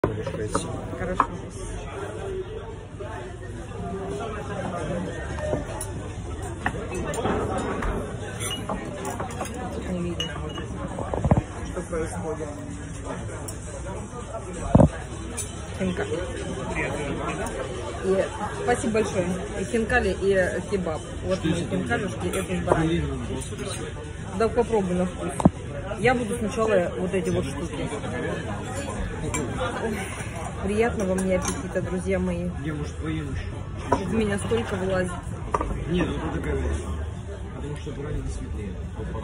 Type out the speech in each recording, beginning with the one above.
Хорошо. Не видно, что происходит. Хинкали. И спасибо большое. И хинкали, и кебаб. Вот мои хинкалюшки, это с бараниной. Да попробуй на вкус. Я буду сначала вот эти вот штуки. Приятного мне аппетита, друзья мои. Я, может, поем еще. В меня столько вылазит. Нет, ну это такая вот. Потому что баранина светлее.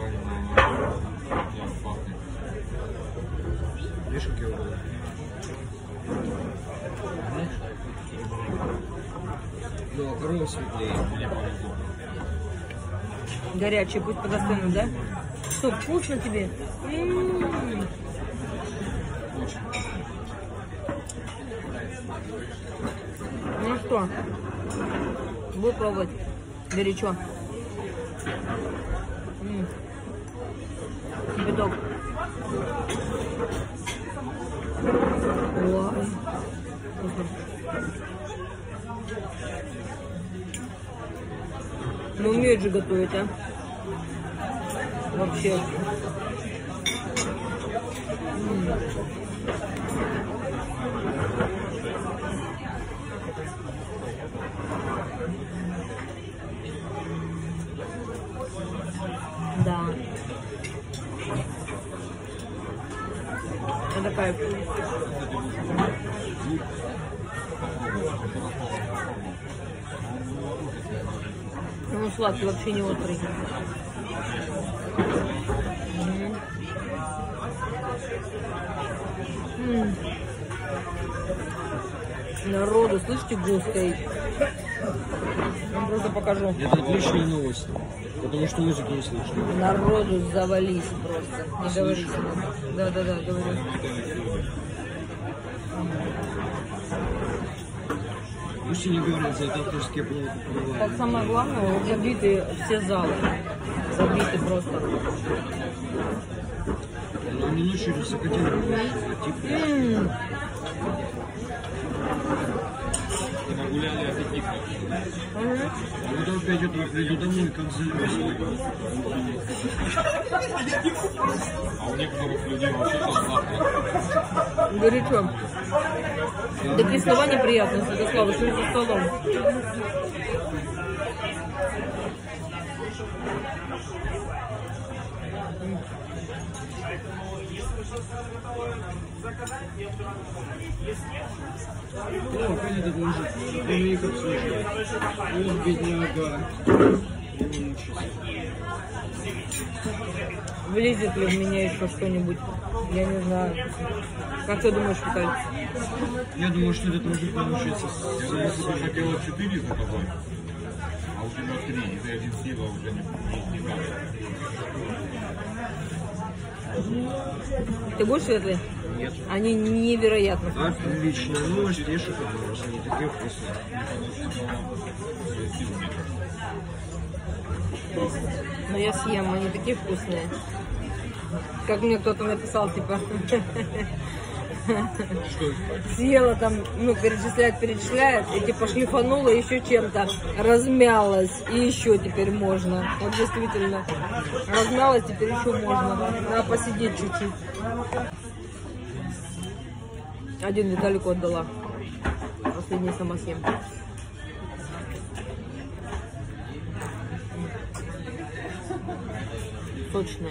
Видишь, как я угодно? Ну, а корова светлее. Горячий, пусть подостынут, да? Что, вкусно тебе? Ну что, буду пробовать. Горячо. Кипяток. Ой. Ну, умеют же готовить, а? Вообще. Да. Это кайф. Ну, сладкий, вообще не острый. Народу, слышите, густой. Я вам просто покажу. Это отличная новость, потому что музыки не слышно. Народу завались просто. Не говорите. Да, говорю. Пусть и не говорят за это авторские права. Так самое главное, вот забиты все залы. Забиты просто. Но мне ночью захотели типа. Гуляли аппетитно. А потом опять я приду домой, как залез. А у некоторых людей вообще завтра. Горячо. Такие слова неприятные, Святослава, что за столом. О, опять этот мужик. Он мне как слушает. Ох, бедняга. Влезет ли в меня еще что-нибудь? Я не знаю. Как ты думаешь, Виталий? Я думаю, что этот мужик научится. Я хотела 4 заказать, а у тебя 3. И ты один съел, а уже не надо. Ты будешь светлые? Нет. Они невероятно вкусные. Отличная новость, я шоколадно, они такие вкусные. Но я съем, они такие вкусные. Как мне кто-то написал, типа, съела там, ну, перечисляет, и типа шлифанула еще чем-то, размялась, и еще теперь можно. Вот действительно, размялась, теперь еще можно. Надо посидеть чуть-чуть. Один Виталику отдала. Последний сама съем. Сочная.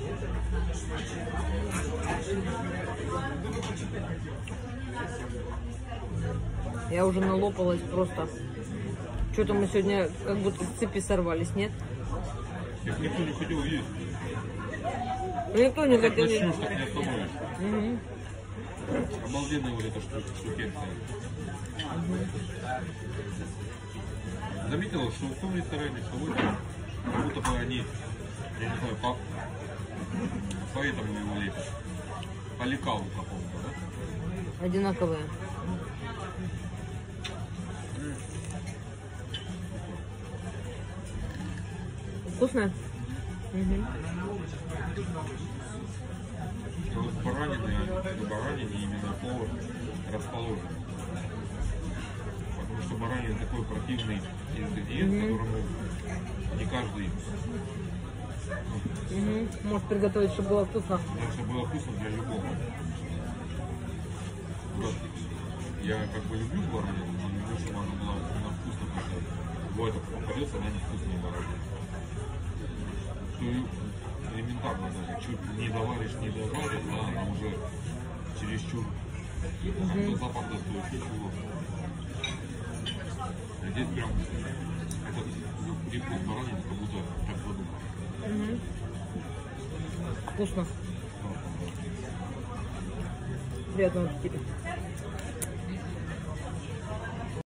Я уже налопалась просто. Что-то мы сегодня как будто с цепи сорвались, нет? Их никто не хотел есть. Никто не хотел есть. Начнешь, так не остановишься. Обалденная вот эта штукенция. Заметила, что в том ресторане, что в этом, как будто бы они, я не знаю, поэтому его лепят. По лекалу какому-то, да? Одинаковые. Вкусно? Угу. Вот баранины, до баранины именно повар расположен. Потому что баранина такой противный ингредиент, которому не каждый Может приготовить, чтобы было вкусно. чтобы было вкусно для любого. Вот. Я как бы люблю баранину, но люблю, чтобы она была именно вкусная, потому что бывает, попадется, она невкусная баранина. То элементарно даже, чуть не доваришь, не дожаришь, да, она уже чересчур как-то запах достоит ничего. А здесь прям этот привкус баранины как будто как продукт. Вкусно. Приятного аппетита.